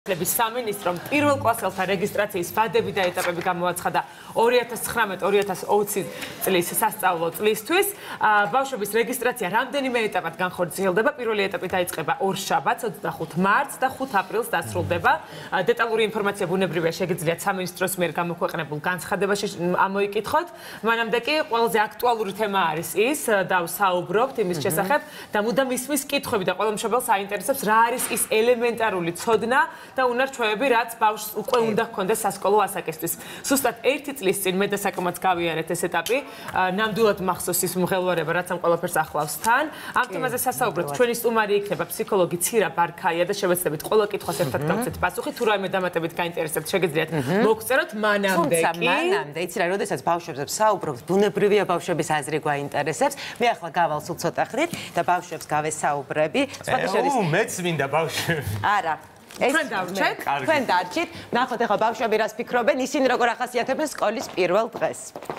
სამინისტრომ პირველ კლასელთა რეგისტრაციის ვადები და ეტაპები გამოაცხადა 2019-2020 წლის სასწავლო წლისთვის. ბავშვების რეგისტრაცია რამდენიმე ეტაპად განხორციელდება. პირველი ეტაპი დაიწყება ორშაბათს 25 მარტს და 5 აპრილს დასრულდება. დეტალური ინფორმაცია ბუნებრივია შეგიძლიათ სამინისტროს მიერ გამოქვეყნებულ განცხადებაში ამოიკითხოთ. მანამდე კი ყველაზე აქტუალური თემა არის ის და ვსაუბრობთ იმის შესახებ და მუდამ ისმის კითხვები და ყველა მშობელს აინტერესებს რა არის ის ელემენტარული ცოდნა და უნარჩვევები, რაც ბავშვს უკვე უნდა ჰქონდეს სასკოლო ასაკისთვის. Სუსტად 1 წლის წინ მე და საკმაოდ გავიარეთ ეს ეტაპი. ნამდვილად მახსოვს ის მღელვარება, რაც ამ ყველაფერს ახლავს თან. ამ თემაზე სასაუბროთ. ჩვენი სტუმარი იქნება ფსიქოლოგი ცირა ბარქაია და შევეცდებით ყველა კითხვას ერთად გავცეთ პასუხი. თუ რაიმე დამატებით გაინტერესებთ, შეგიძლიათ მოგწეროთ მანამდე კი. თუმცა მანამდე იცი რა, როდესაც ბავშვებზე ვსაუბრობთ, ბუნებრივია ბავშვების აზრი გვაინტერესებს. მე ახლა გავალ სულ ცოტა ხნით და ბავშვებს გავესაუბრები. მეც მინდა ბავშვები. არა. თქვენ დავრჩეთ? თქვენ დარჩით. ნახოთ ახლა ბავშვები რას ფიქრობენ, ისინი როგორ ახასიათებენ სკოლის პირველ დღეს.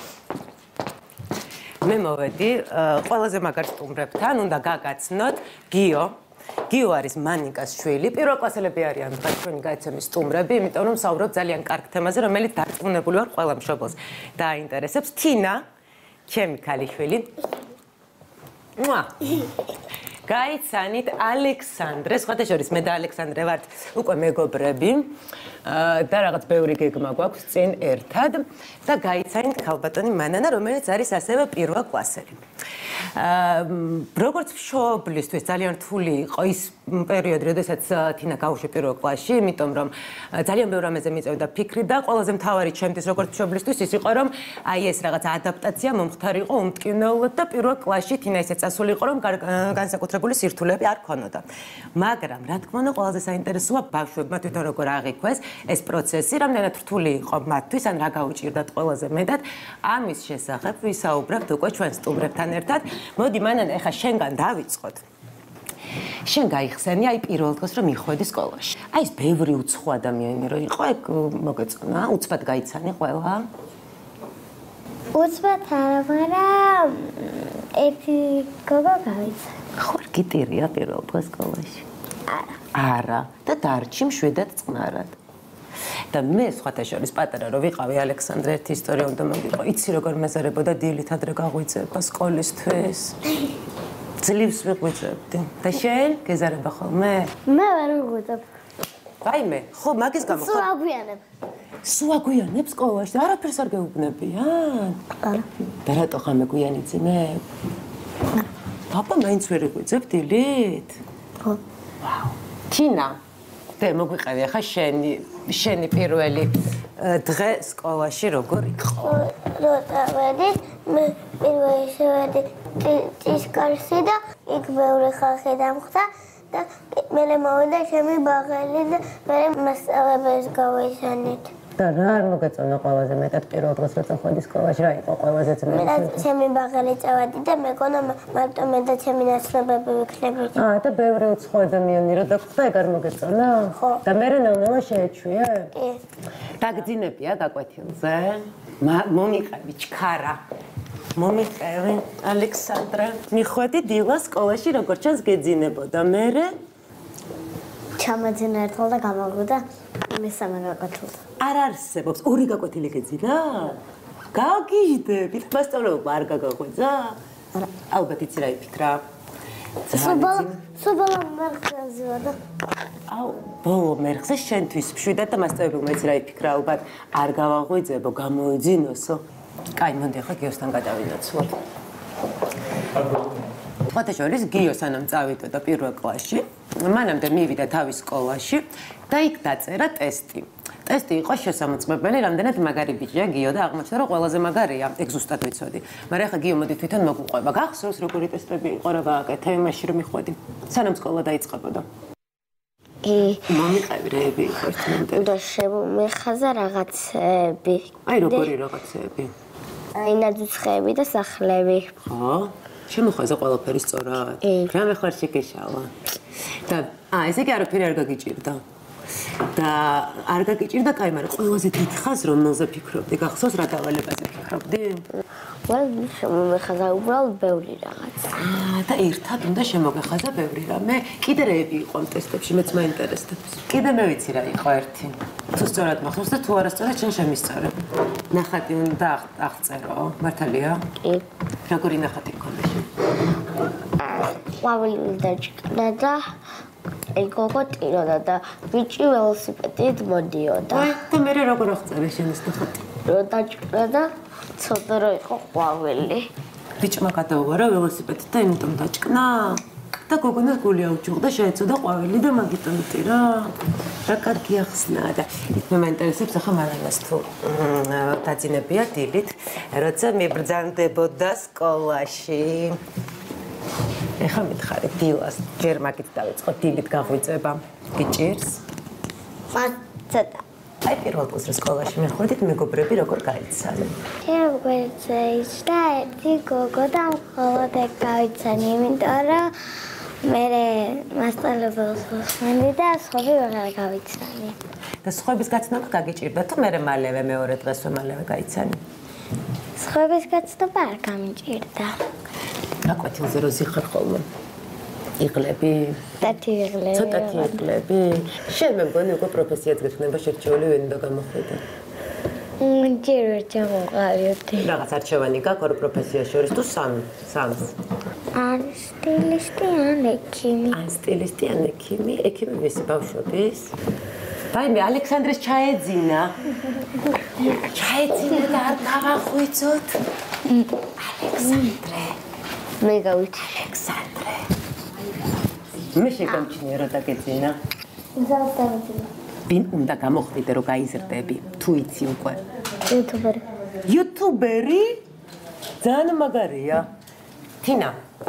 მე მოვედი ყველაზე მაგარ სტუმრებთან, უნდა გაგაცნოთ გიო. გიო არის მანიკას შვილი. პირველკლასელები არიან დღეს ჩვენი გაიცემის სტუმრები, იმიტომ რომ საუბრობთ ძალიან კარგ თემაზე, რომელიც დარწმუნებული ვარ ყველა მშობელს დააინტერესებს. თინა, ჩემი ქალიშვილი. გაიცანით ალექსანდრე, სხვათა შორის მე და ალექსანდრე ვართ უკვე მეგობრები და რაღაც ბევრი გეგმა გვაქვს წინ ერთად და გაიცანით ქალბატონი მანანა, რომელიც არის ასევე პირველკლასელი. როგორც მშობლისთვის ძალიან რთული იყო ის პერიოდი, როდესაც თინა გავუშვი პირველ კლასში, იმიტომ რომ ძალიან ბევრ რამეზე მიწევდა ფიქრი და ყველაზე მთავარი ჩემთვის როგორც მშობლისთვის ის იყო, რომ აი ეს რაღაც ადაპტაცია მომხდარიყო უმტკივნეულად და პირველ კლასში თინა ისე წასულიყო, რომ განსაკუთრებული სირთულეები არ ქონოდა. მაგრამ რა თქმა უნდა, ყველაზე საინტერესოა ბავშვებმა თვითონ როგორ აღიქვეს ეს პროცესი, რამდენად რთული იყო მათთვის, ან რა გაუჭირდათ ყველაზე მეტად. ამის შესახებ ვისაუბრებთ უკვე ჩვენ სტუმრებთან ერთად. მოდი მანანა, ეხა შენგან დავიწყოთ. შენ გაიხსენე აი პირველ დღეს რომ მიხვედი სკოლაში. აი ეს ბევრი უცხო ადამიანი რო იყო, ეგ მოგეწონა, უცბად გაიცანი ყველა? უცბად არა, მაგრამ ერთი გოგო გავიცანი. ხო, გიტირია პირველ დღეს სკოლაში? არა. და დარჩი მშვიდად წყნარად. და მე სხვათა შორის პატარა რო ვიყავი ალექსანდრე ერთი ისტორია უნდა მოგიყო. იცი როგორ მეზარებოდა დილით ადრე გაღვიძება სკოლისთვის? ძლივს ვიღვიძებდი. და შენ გეზარება ხოლმე? მე ვერ ვიღვიძებ. ვაიმე, ხო, მაგის გამო სულ აგვიანებ. სულ აგვიანებ სკოლაში? არაფერს არ გეუბნებიან? არა. და რატო ხამე გვიანიცინებ? პაპა მაინც ვერ იღვიძებ დილით? ხო. ვაუ. თინა, და მოგვიყევი ახლა შენი პირველი დღე სკოლაში როგორ იყო? როცა ვედი, მე პირველი შევედი ტისკარში და იქ ბევრი ხალხი დამხვდა და მე მოვიდა ჩემი ბაღელი და მე მასწავლებელს გავეშანით. და რა არ მოგეწონა ყველაზე მეტად პირველ დღეს როცა ხვედი სკოლაში, რა იყო ყველაზე ძნელი? მე ჩემი ბაღელი წავედი და მეკონა მარტო მე და ჩემი ნაცნობები ვიქნებით. და ბევრი უცხო ადამიანი რო დაგვხვდა, ეგ არ მოგეწონა? ხო. და მერე ნელ-ნელა შეეჩვიე? კი. დაგძინებია გაკვეთილზე? მომიყევი ჩქარა. მომიყევი ალექსანდრე. მიხვედი დილა სკოლაში როგორც ჩანს გეძინებოდა. მერე ჩამაძინა ერთხელ და გამოვიდა მესამე გაკვეთილზე. არ არსებობს ორი გაკვეთილი გეძინა? გაგიჟდებით. მასწავლებელმა არ გაგაღვიძა? არა. ალბათ იცი რა იფიქრა? სუბოლა მერხზეა და ბოლო მერხზე შენთვის მშვიდად და მასწავლებელმა იცი რა იფიქრა? ალბათ არ გავაღვიძებო, გამოიძინოსო. კაი, მოდი ახლა გიოსთან გადავინაცვლოთ. სხვათა შორის გიო სანამ წავიდა პირველ კლასში, მანამდე მივიდა თავის სკოლაში და იქ დაწერა ტესტი. ტესტი იყო შესამოწმებელი, რამდენად მაგარი ბიჭია გიო და აღმოჩნდა რომ ყველაზე მაგარია, ეგ ზუსტად ვიცოდი. მაგრამ ახლა გიო მოდი თვითონ მოგუყვება. გახსოვს როგორი ტესტები იყო რა გააკეთე იმაში რომ მიხვედი? სანამ სკოლა დაიწყებოდა. მომიყევი რეები იყო ერთმანეთს. და შემეხაზა რაღაცები. აი როგორი რაღაცები? აი ნაძუცხები და სახლები. ხო? შემოხაზა ყველაფერი სწორად? რამე ხარ შეგეშალა? და ესე კი არაფერი არ გაგიჭირდა. და არ გაგიჭირდა, კაი, მაგრამ ყველაზე დიდი ხაზ რომელზე ფიქრობდი? გახსოვს რა დავალებაზე ფიქრობდი? მომეხაზა უბრალოდ ბევრი რაღაც. და ერთად უნდა შემოგეხაზა ბევრი რამე. კიდე რეები იყო ამ ტესტებში, მეც მაინტერესებს. კიდე მე ვიცი რა იყო ერთი. თუ სწორად მახსოვს და თუ არასწორად შენ შემისწორებ. ნახატი უნდა აღწერო, მართალია? კი. როგორი ნახატი გქონდა შენ? ყვავილი დაჭკნა და გოგო ტიროდა და ბიჭი ველოსიპედით მოდიოდა. და მე როგორ აღწერე შენ ეს ნახატი? რომ დაჭკნა და ცოტა რო იყო ყვავილი. ბიჭმა გადაუღარა ველოსიპედით და იმიტომ დაჭკნა? და გოგონას გული აუჭუღდა, შეეცოდა ყვავილი და მაგიტომ ტირა. რა კარგი ახსნა და მე მაინტერესებს ახლა მარანას თუ დაძინებია დილით, როცა მიბრძანდებოდა სკოლაში. ეხლა მითხარი დილას, ჯერ მაგით დავიწყო, დილით გაღვიძება. გიჭირს? ცოტა. აი პირველ კურსს სკოლაში მეხვედით მეგობრები როგორ გაიცანე? როგორც ისდა ერთი გოგო და მხოლოდ ეგ გავიცანი, იმიტომ რომ მე მასწავლებელს ვუსმენდი და სხვები ვეღარ გავიცანი. და სხვების გაცნობა გაგიჭირდა თუ მე მალევე მეორე დღესვე მალევე გაიცანი? სხვების გაცნობა არ გამიჭირდა. გაკვეთილზე რო ზიხარ ხოლმე. იღლები? დათიღლები. ცოტათი იღლები? შენ მე მგონი უკვე პროფესიაც გექნება შერჩეული ვინ უნდა გამოხვიდე. ჯერ ვერ ჩამოყალიბდი. რაღაც არჩევანი გაქვს ორ პროფესიას შორის თუ სამს? ან სტილისტი, ან ექიმი. ან სტილისტი, ან ექიმი? ექიმი ვისი ბავშვობის? ვაიმე, ალექსანდრეს ჩაეძინა. ჩაეძინა და არ დავახვიცოთ. ალექსანდრე. მე გავიცი. ალექსანდრე. მე შეგამჩნია რომ დაგეძინა. ზავდავდი. ვინ უნდა გამოხვიდე რომ გაიზრდები? თუ იცი უკვე. იუთუბერი. იუთუბერი? ძალიან მაგარია. თინა.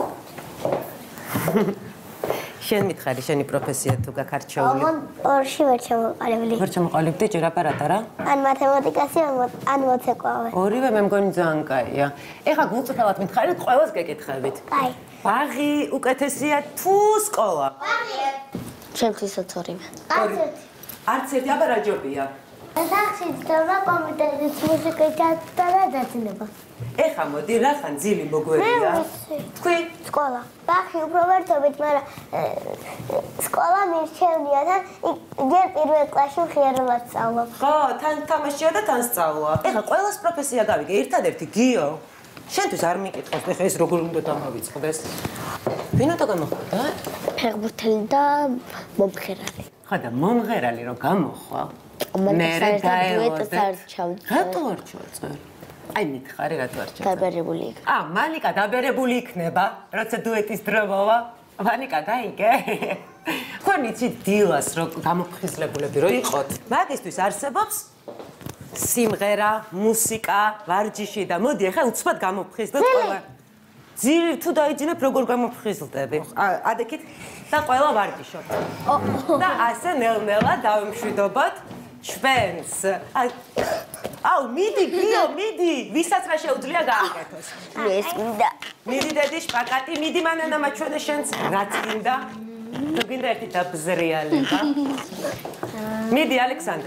შენ მითხარი, შენი პროფესია თუ გაქარჩეული? ორში ვერ ჩამოყალიბდი. ვერ ჩამოყალიბდი ჯერ აპარატა რა? ან მათემატიკაში, ან მოცეკვავე. ორივე მე მგონი ძალიან კაია. ეხლა გულწრფელად მითხარი, ყველას გეკითხებით. კაი. ბაღი უკეთესია თუ სკოლა? ბაღი. ჩემთვისაც ორივე. არც ერთი აბა რა ჯობია? სახში ძდობა კომპიუტერის მუსიკით და დაძინება. ეხა მოდი რა ხან ძილი მოგვერია? თქვი? სკოლა. ბაღი უფრო ვერთობით, მაგრამ სკოლა მირჩევნია და ჯერ პირველ კლასში მხიარულად სწავლობ. ხო, თან თამაშია და თან სწავლა. ეხა ყველას პროფესია გავიგე, ერთადერთი გიო. შენთვის არ მიკითხავს, ეხა ეს როგორ უნდა დამავიწყდეს? ვინ უნდა გამოხვდა? ფეხბურთელი და მომღერალი. ხა და მომღერალი რომ გამოხვალ. მე დაელოდეთ. რატო არ ჩავწერ? აი მითხარი რატო არ ჩავწერ? დაბერებული იქ. მალიკა დაბერებული იქნება, როცა დუეტის დრო მოვა. მალიკა გაიგე? ხომ იცით დილას რომ გამოფხიზლებულები რო იყოთ? მაგისთვის არსებობს სიმღერა, მუსიკა, ვარჯიში და მოდი ახლა უცბად გამოფხიზდეთ ყველა. ძილი თუ დაიძინებ როგორ გამოფხიზლდები? ადექით და ყველა ვარჯიშობ. და ასე ნელ-ნელა დავიმშვიდობოთ ჩვენს. აუ, მიდი, გიო, მიდი, ვისაც რა შეუძლია გააკეთოს. ეს მინდა. მიდი დედი შპაკატი, მიდი მანანამა ჩვენ შენს რაც გინდა. თუ გინდა ერთი დაბზრიალება. მიდი ალექსანდრე.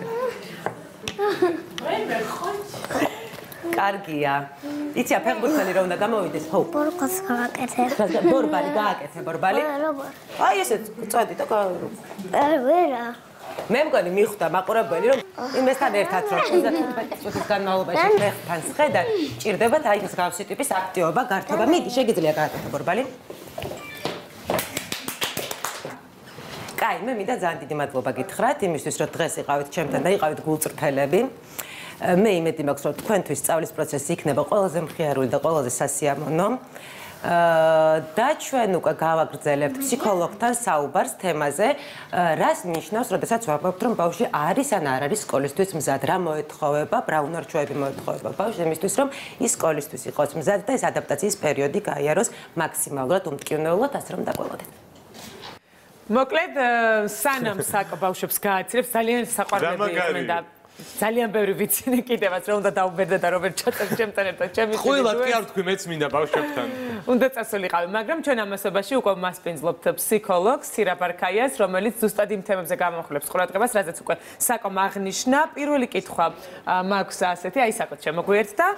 მე ხოჭ. კარგია. იცი, ფეხბურთელი რა უნდა გამოვიდეს? ხო. ბორბალს გავაკეთე. ბორბალი გააკეთე, ბორბალი. როგორ? აი ესეც წადი და ვერა. მე მგონი მიხვდა მაყურებელი რომ იმასთან ერთად რომ 35 წუთის განმავლობაში ფეხთან სხედა, ჭირდებათ აი ეს გავსი ტიპის აქტივობა, გართობა. მიდი, შეგიძლია გააკეთო ბორბალი. კაი, მე მინდა ძალიან დიდი მადლობა გითხრათ იმისთვის, რომ დღეს იყავით ჩემთან და იყავით გულწრფელები. მე იმედი მაქვს, რომ თქვენთვის სწავლის პროცესი იქნება ყველაზე მხიარული და ყველაზე სასიამოვნო. და ჩვენ უკვე გავაგრძელებთ ფსიქოლოგთან საუბარს თემაზე, რას ნიშნავს, როდესაც ვამბობთ, რომ ბავშვი არის ან არ არის სკოლისთვის მზად, რა მოეთხოვება, რა უნარჩვევები მოეთხოვება ბავშვს იმისთვის, რომ ის სკოლისთვის იყოს მზად და ეს ადაპტაციის პერიოდი გაიაროს მაქსიმალურად უმტკივნეულად, ასე რომ დაგველოდეთ. მოკლედ, სანამ საკ ბავშვებს გააცრებს, ძალიან საყვარლები იყვნენ და ძალიან ბევრი ვიცინე კიდევაც რომ უნდა დაუბერდე და რომ ვერ ჩაწერ ჩემთან ერთად ჩემი ხვილად კი არ თქვი მეც მინდა ბავშვებთან უნდა წასულიყავი, მაგრამ ჩვენ ამასობაში უკვე მასპინძლობთ ფსიქოლოგს სირაბარქაიას, რომელიც ზუსტად იმ თემებზე გამოხლებს ყურადღებას, რაზეც უკვე საკომ აღნიშნა. პირველი კითხვა მაქვს ასეთი, აი საკოთ შემოგვიერთ და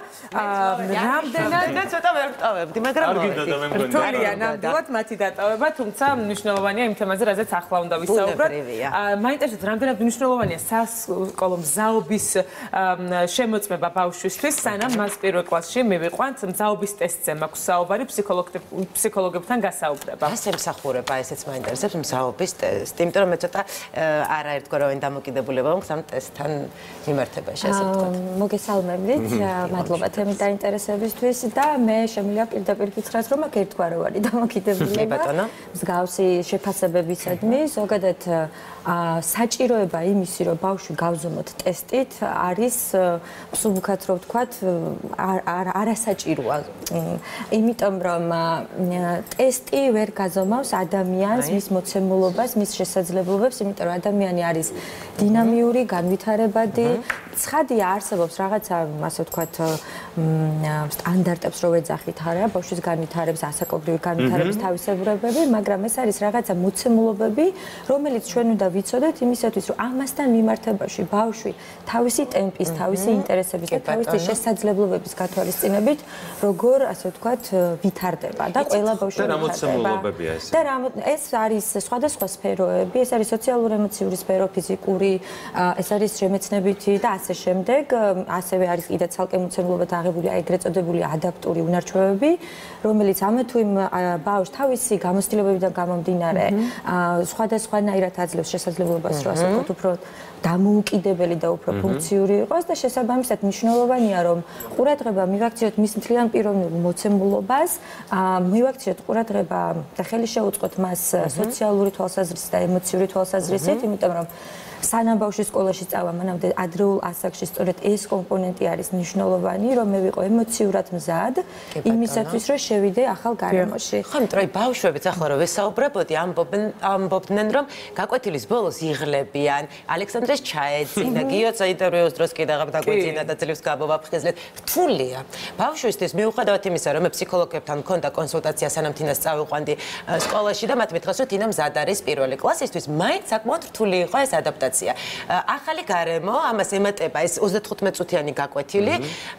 რამდენად ცოტა ვერ ვტოვებდი, მაგრამ რთულია ნამდვილად მათი დატოვება, თუმცა მნიშვნელოვანია იმ თემაზე, რაზეც ახლა უნდა ვისაუბროთ. მაინტერესებს, რამდენად მნიშვნელოვანია სასკოლო მზაობის შემოწმება ბავშვისთვის, სანამ მას პირველ კლასში მივიყვანთ, მზაობის ტესტზე მაქვს საუბარი, ფსიქოლოგებთან გასაუბრება. რას ემსახურება, ესეც მაინტერესებს მზაობის ტესტი, იმიტომ რომ მე ცოტა არაერთგვაროვანი დამოკიდებულება მაქვს ამ ტესტთან მიმართებაში, ასე ვთქვათ. მოგესალმებით, მადლობა თემის დაინტერესებისთვის და მე შემიძლია პირდაპირ გითხრათ, რომ აქ ერთგვაროვანი დამოკიდებულება. მსგავსი შეფასებებისადმი, ზოგადად საჭიროება იმისი, რომ ბავშვი გავზომოთ ტესტით, არის მსუბუქად რო ვთქვათ, არასაჭიროა. იმიტომ რომ ტესტი ვერ გაზომავს ადამიანს, მის მოცემულობას, მის შესაძლებლობებს, იმიტომ რომ ადამიანი არის დინამიური, განვითარებადი, ცხადია არსებობს რაღაცა, ასე ვთქვათ, სტანდარტებს რო ვეძახით არა, ბავშვის განვითარების, ასაკობრივი განვითარების თავისებურებები, მაგრამ ეს არის რაღაცა მოცემულობები, რომელიც ჩვენ უნდა ვიცოდეთ იმისათვის, რომ ამასთან მიმართებაში ბავშვი თავისი ტემპის, თავისი ინტერესების და თავისი შესაძლებლობების გათვალისწინებით, როგორ, ასე ვთქვათ, ვითარდება და ყველა ბავშვი ვითარდება. და ეს არის სხვადასხვა სფეროები, ეს არის სოციალურ-ემოციური სფერო, ფიზიკური, ეს არის შემეცნებითი და ასე შემდეგ, ასევე არის კიდე ცალკე მოცემულობათა აღებული ეგრეთ წოდებული ადაპტური უნარჩვევები, რომელიც ამა თუ იმ ბავშვს თავისი გამოცდილებებიდან გამომდინარე სხვადასხვანაირად აძლევს შესაძლებლობას, რომ ასე ვთქვათ, უფრო დამოუკიდებელი და უფრო ფუნქციური იყოს და შესაბამისად მნიშვნელოვანია, რომ ყურადღება მივაქციოთ მის მთლიან პიროვნულ მოცემულობას, მივაქციოთ ყურადღება და ხელი შეუწყოთ მას სოციალური თვალსაზრისით და ემოციური თვალსაზრისით, იმიტომ რომ სანამ ბავშვი სკოლაში სწავლა, მანამდე ადრეულ ასაკში სწორედ ეს კომპონენტი არის მნიშვნელოვანი, რომ მე ვიყო ემოციურად მზად იმისათვის, რომ შევიდე ახალ გარემოში. ხო, იმიტომ რომ ბავშვებიც ახლა რომ ვესაუბრებოდი, ამბობდნენ, რომ გაკვეთილის ბოლოს იღლებიან, ალექსანდრეს ჩაეძინა, გიოცა ინტერვიუს დროს კიდევ დაგვეძინა და ძლივს გაბოვაფხიზლეთ. რთულია. ბავშვისთვის მიუხედავად იმისა, რომ მე ფსიქოლოგებთან მქონდა კონსულტაცია სანამ თინას წავიყვანდი სკოლაში და მათ მითხრეს, რომ თინა მზად არის პირველი კლასისთვის, მაინც საკმაოდ რთული იყო ეს ადაპტაცია. ახალი გარემო, ამას ემატება ეს 35 წუთიანი გაკვეთილი.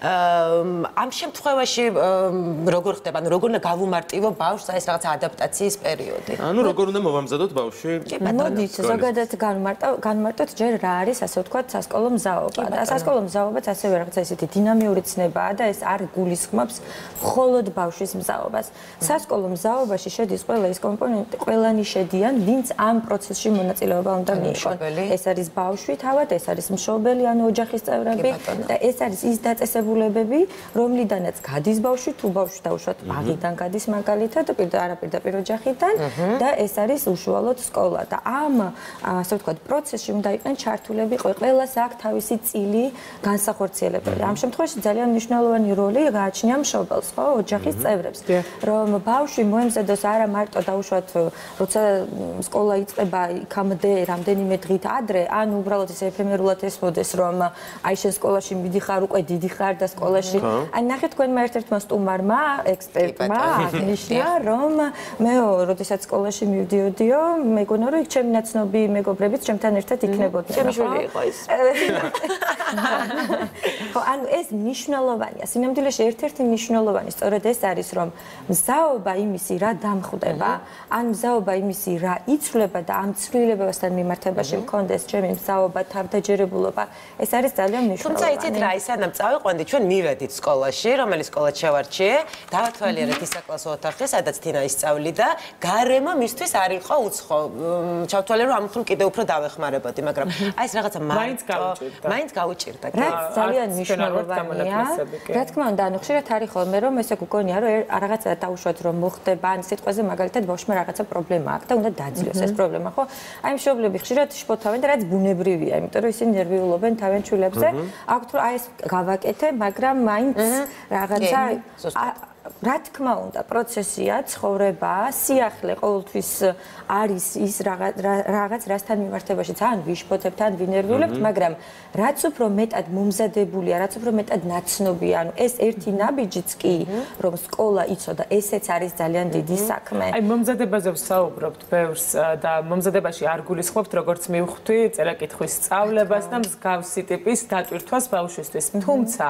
ამ შემთხვევაში როგორ ხდება, ანუ როგორ უნდა გავუმარტივო ბავშვს ეს რაღაცა ადაპტაციის პერიოდი? ანუ როგორ უნდა მოვამზადოთ ბავშვი? მოდით, ზოგადად განმარტოთ ჯერ რა არის, ასე ვთქვათ, სასკოლო მზაობა. და სასკოლო მზაობაც ასევე რაღაცა ისეთი დინამიური ცნებაა და ეს არ გულისხმობს მხოლოდ ბავშვის მზაობას. სასკოლო მზაობაში შედის ყველა ის კომპონენტი, ყველანი შედიან, ვინც ამ პროცესში მონაწილეობა უნდა მიიღონ. ეს არის ბავშვი თავად, ეს არის მშობელი, ანუ ოჯახის წევრები და ეს არის ის დაწესებულებები, რომლიდანაც გადის ბავშვი, თუ ბავშვი დაუშვათ ბაღიდან გადის მაგალითად, არაპირდაპირ ოჯახიდან და ეს არის უშუალოდ სკოლა და ამ, ასე ვთქვათ, პროცესში უნდა იყვნენ ჩართულები ყველას აქვს თავისი წილი განსახორციელებელი. ამ შემთხვევაში ძალიან მნიშვნელოვანი როლი გააჩნია მშობელს, ხო, ოჯახის წევრებს, რომ ბავშვი მოემზადოს არა მარტო დაუშვათ, როცა სკოლა იწყება იქამდე რამდენიმე დღით ადრე, ან უბრალოდ ისე ეფემერულად ესმოდეს, რომ აი შენ სკოლაში მიდიხარ, უკვე დიდი ხარ და სკოლაში. აი ნახეთ თქვენმა ერთ-ერთმა სტუმარმა, ექსპერტმა აღნიშნა, რომ მე როდესაც სკოლაში მივდიოდიო, მეგონა რომ იქ ჩემი ნაცნობი მეგობრებიც ჩემთან ერთად იქნებოდნენ. ჩემი შვილი იყო ის. ხო, ანუ ეს მნიშვნელოვანია. სინამდვილეში ერთ-ერთი მნიშვნელოვანი სწორედ ეს არის, რომ მზაობა იმისი რა დამხვდება, ან მზაობა იმისი რა იცვლება და ამ ცვლილებებასთან მიმართებაში მქონდეს ჩემი მზაობა, თავდაჯერებულობა, ეს არის ძალიან მნიშვნელოვანი. თუმცა იცით რა, სანამ წავიყვანდი, ჩვენ მივედით სკოლაში, რომელიც სკოლა შევარჩიე, დავათვალიერეთ ის საკლასო ოთახი, სადაც თინა ისწავლიდა, გარემო მისთვის არ იყო უცხო. ჩავთვალე, რომ ამ ხომ კიდევ უფრო დავეხმარებოდი, მაგრამ აი ეს რაღაცა მაინც გაუჭირდა. რაც ძალიან მნიშვნელოვანია. რა თქმა უნდა, ანუ ხშირად არის ხოლმე, რომ ესე გგონია, რომ რაღაცა დაუშვათ რომ მოხდება, ან სიტყვაზე მაგალითად ბავშვმა რაღაცა პრობლემა აქვს და უნდა დაძლიოს ეს პრობლემა, ხო? აი მშობლები ხშირად შფოთავენ და რაც ბუნებრივია, იმიტომ რომ ისინი ნერვიულობენ თავენ შვილებზე. აქვთ რომ აი ეს გავაკეთე, მაგრამ მაინც რაღაცა რა თქმა უნდა, პროცესია, ცხოვრებაა, სიახლე ყოველთვის არის ის რაღაც რასთან მიმართებაში ძალიან ვიშფოთებთ, ან ვინერვიულებთ, მაგრამ რაც უფრო მეტად მომზადებულია, რაც უფრო მეტად ნაცნობია, ანუ ეს ერთი ნაბიჯიც კი, რომ სკოლა იცოდა, ესეც არის ძალიან დიდი საქმე. აი მომზადებაზე ვსაუბრობთ ბევრს და მომზადებაში არ გულისხმობთ, როგორც მივხვდი, წერა-კითხვის სწავლებას და მსგავსი ტიპის დატვირთვას ბავშვისთვის. თუმცა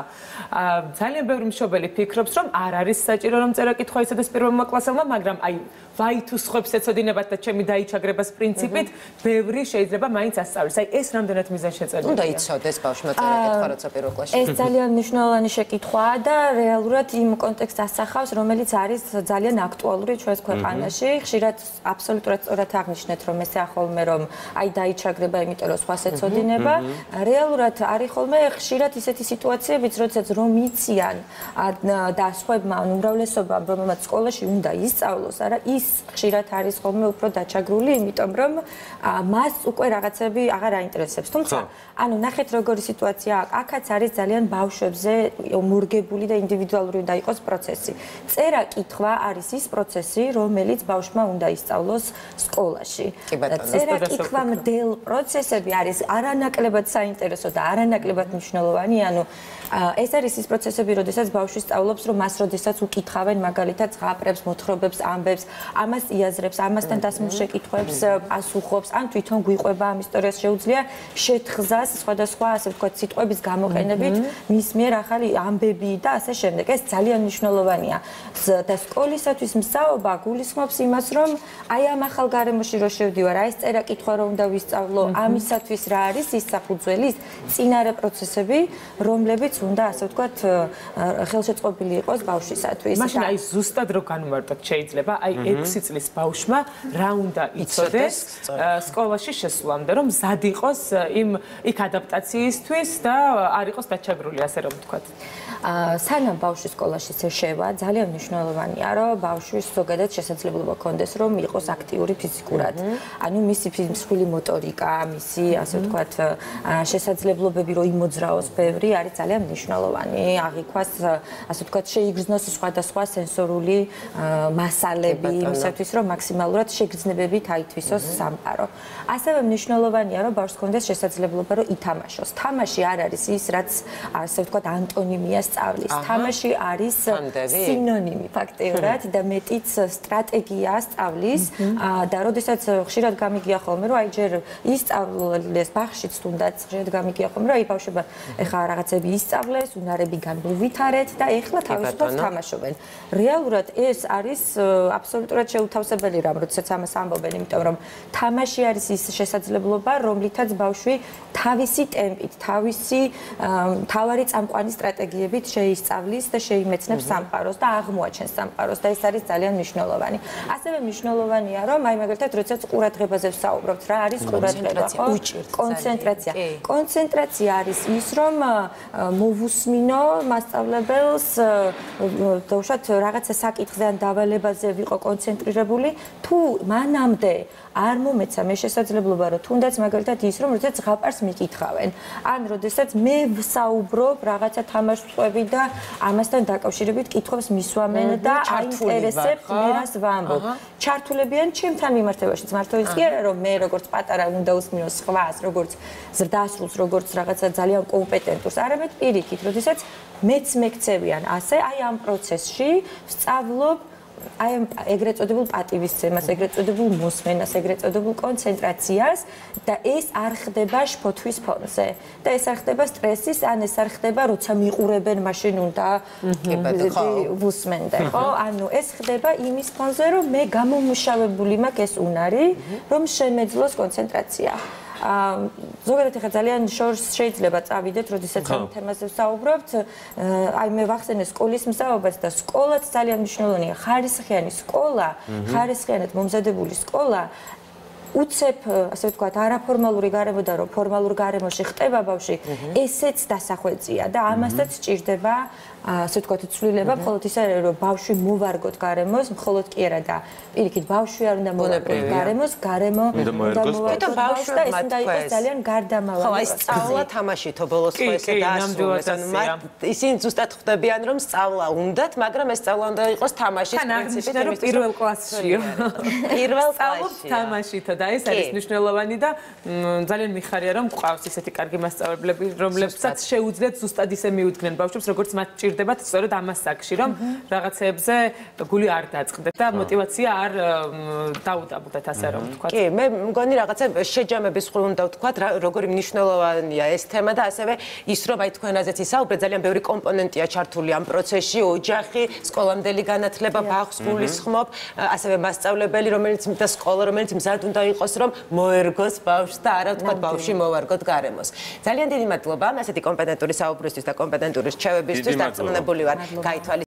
ძალიან ბევრი მშობელი ფიქრობს, რომ არ არის საჭირო რომ წერა-კითხვა იცოდეს პირველმა კლასელმა, მაგრამ აი ვაი თუ სხვებს ეცოდინებათ და ჩემი დაიჩაგრებას პრინციპით, ბევრი შეიძლება მაინც ასწავლოს. აი ეს რამდენად მიზანშეწონილია. უნდა იცოდეს ბავშვმა წერა-კითხვა როცა პირველ კლასში. ეს ძალიან მნიშვნელოვანი შეკითხვაა და რეალურად იმ კონტექსტს ასახავს, რომელიც არის ძალიან აქტუალური ჩვენს ქვეყანაში. ხშირად აბსოლუტურად სწორად აღნიშნეთ, რომ ესე ახოლმე რომ აი დაიჩაგრება, იმიტომ რომ სხვას ეცოდინება. რეალურად არის ხოლმე ხშირად ისეთი სიტუაციებიც, როდესაც რომ იციან და სხვებმა, უმრავლესობამ, რომელმაც სკოლაში უნდა ისწავლოს, არა ის ხშირად არის ხოლმე უფრო დაჩაგრული, იმიტომ რომ მას უკვე რაღაცები აღარ აინტერესებს. თუმცა, ანუ ნახეთ როგორი სიტუაცია აქაც არის ძალიან ბავშვებზე მორგებული და ინდივიდუალური უნდა იყოს პროცესი. წერა-კითხვა არის ის პროცესი, რომელიც ბავშვმა უნდა ისწავლოს სკოლაში. წერა-კითხვა მდელ პროცესები არის არანაკლებად საინტერესო და არანაკლებად მნიშვნელოვანი, ანუ ეს არის ის პროცესები, როდესაც ბავშვი სწავლობს, რომ მას როდესაც უკითხავენ მაგალითად ზღაპრებს, მოთხრობებს, ამბებს, ამას იაზრებს, ამასთან დასმულ შეკითხვებს პასუხობს, ან თვითონ გვიყვება ამ ისტორიას შეუძლია შეთხზას სხვადასხვა, ასე ვთქვათ, სიტყვების გამოყენებით მის მიერ ახალი ამბები და ასე შემდეგ. ეს ძალიან მნიშვნელოვანია. და სკოლისათვის მსაობა გულისხმობს იმას, რომ აი ამ ახალ გარემოში რო შევდივარ, აი ეს წერა-კითხვა რო უნდა ვისწავლო, ამისათვის რა არის ის საფუძველი, წინარე პროცესები, რომლებიც უნდა ასე ვთქვათ ხელშეწყობილი იყოს ბავშვისათვის. მაშინ აი ზუსტად რო განვარტოთ შეიძლება, აი 6 წლის ბავშვმა რა უნდა იცოდეს სკოლაში შესვლამდე, რომ მზად იყოს იქ ადაპტაციისთვის და არ იყოს დაჩაგრული, ასე რომ ვთქვათ. სანამ ბავშვი სკოლაში შევა, ძალიან მნიშვნელოვანია, რომ ბავშვის ზოგადად შესაძლებლობა ჰქონდეს, რომ იყოს აქტიური ფიზიკურად. ანუ მისი მსხვილი მოტორიკა, მისი ასე ვთქვათ შესაძლებლობები რომ იმოძრაოს ბევრი არის ძალიან მნიშვნელოვანი. აღიქვას ასე ვთქვათ შეიგრძნოს სხვადასხვა სენსორული მასალები იმისათვის, რომ მაქსიმალურად შეგრძნებებით აითვისოს სამყარო. ასევე მნიშვნელოვანია, რომ ბავშვს ჰქონდეს შესაძლებლობა, რომ ითამაშოს. თამაში არ არის ის, რაც ასე ვთქვათ ანტონიმია სწავლის. თამაში არის სინონიმი ფაქტიურად და მეტიც სტრატეგია სწავლის და როდესაც ხშირად გამიგია ხოლმე, რომ აი ჯერ ისწავლეს ბაღშიც თუნდაც ხშირად გამიგია ხოლმე, რომ აი ბავშვებმა ეხლა რაღაცები ისწავლეს, უნარები განუვითარეთ და ეხლა თავისუფლად თამაშობენ. რეალურად ეს არის აბსოლუტურად შეუთავსებელი რამ, როდესაც ამას ამბობენ, იმიტომ რომ თამაში არის ის შესაძლებლობა, რომლითაც ბავშვი თავისი ტემპით, თავისი თავარი წამყვანი სტრატეგიებით შეისწავლის და შეიმეცნებს სამყაროს და აღმოაჩენს სამყაროს და ეს არის ძალიან მნიშვნელოვანი. ასევე მნიშვნელოვანია, რომ აი მაგალითად, როდესაც ყურადღებაზე ვსაუბრობთ, რა არის ყურადღება, ხო? კონცენტრაცია. კონცენტრაცია არის ის, რომ მოვუსმინო მასწავლებელს, დაუშვათ რაღაცა საკითხზე ან დავალებაზე ვიყო კონცენტრირებული, თუ მანამდე არ მომეცა მე შესაძლებლობა, რომ თუნდაც მაგალითად ის, რომ როდესაც ზღაპარს მიკითხავენ, ან როდესაც მე ვსაუბრობ რაღაცა თამაშწვევი და ამასთან დაკავშირებით კითხვებს მისვამენ და აინტერესებთ მე რას ვამბობ. ჩართულებიან ჩემთან მიმართებაშიც, მართლა ის კი არა, რომ მე როგორც პატარა უნდა უსმინო სხვას, როგორც ზრდასრულს, როგორც რაღაცა ძალიან კომპეტენტურს, არამედ პირიქით, როდესაც მეც მეკცევიან ასე, აი ამ პროცესში ვსწავლობ აი ამ ეგრეთ წოდებულ პატივისცემას, ეგრეთ წოდებულ მოსმენას, ეგრეთ წოდებულ კონცენტრაციას და ეს არ ხდება შფოთვის ფონზე. და ეს არ ხდება სტრესის, ან ეს არ ხდება, როცა მიყურებენ, მაშინ უნდა ვუსმენდე, ხო? ანუ ეს ხდება იმის ფონზე, რომ მე გამომუშავებული მაქვს ეს უნარი, რომ შემეძლოს კონცენტრაცია. ზოგადად ახლა ძალიან შორს შეიძლება წავიდეთ, როდესაც ამ თემაზე ვსაუბრობთ. აი მე ვახსენე სკოლის მსაუბრს და სკოლაც ძალიან მნიშვნელოვანია. ხარისხიანი სკოლა, ხარისხიანად მომზადებული სკოლა უცებ, ასე ვთქვათ, არაფორმალური გარემო და ფორმალურ გარემოში ხტება ბავშვი, ესეც დასახვეწია და ამასაც სჭირდება ასე ვთქვათ, ცვლილება, მხოლოდ ისე რომ ბავშვი მოვარგოთ გარემოს, მხოლოდ კი არა და პირიქით ბავშვი არ უნდა მოვარგოთ გარემოს, გარემო უნდა მოვარგოთ ბავშვს და ეს უნდა იყოს ძალიან გარდამავალი. ხო, აი სწავლა თამაშითო ბოლოს ხო ესე დაასრულეს. ისინი ზუსტად ხვდებიან რომ სწავლა უნდათ, მაგრამ ეს სწავლა უნდა იყოს თამაშის პრინციპით, რომ პირველ კლასშიო. პირველ კლასში თამაშითო და ეს არის მნიშვნელოვანი და ძალიან მიხარია რომ გვყავს ისეთი კარგი მასწავლებლები, რომლებსაც შეუძლიათ ზუსტად ისე მიუძგნენ ბავშვებს, როგორც მათ ჭირდებათ სწორედ ამას საკში, რომ რაღაცეებზე გული არ დაწყდეთ და мотиваცია არ დაუდაბლდეთ, ასე რომ ვთქვათ. კი, მე მგონი რაღაცა შეჯამების მხრივ უნდა ვთქვათ, როგორი მნიშვნელოვანია ეს თემა და ასევე ის რომ აი თქვენაზეც ისაუბრეთ, ძალიან ბევრი კომპონენტია ჩართული ამ პროცესში, ოჯახი, სკოლამდელი განათლება, ბავშვს გულისხმობ, ასევე მასწავლებელი, რომელიც და სკოლა, რომელიც მზად უნდა იყოს, რომ მოერგოს ბავშვს და არა ვთქვათ ბავშვი მოვარგოთ გარემოს. ძალიან დიდი მადლობა ასეთი კომპეტენტური საუბრისთვის და კომპეტენტური რჩევებისთვის. დარწმუნებული ვარ, გაითვალისწინებთ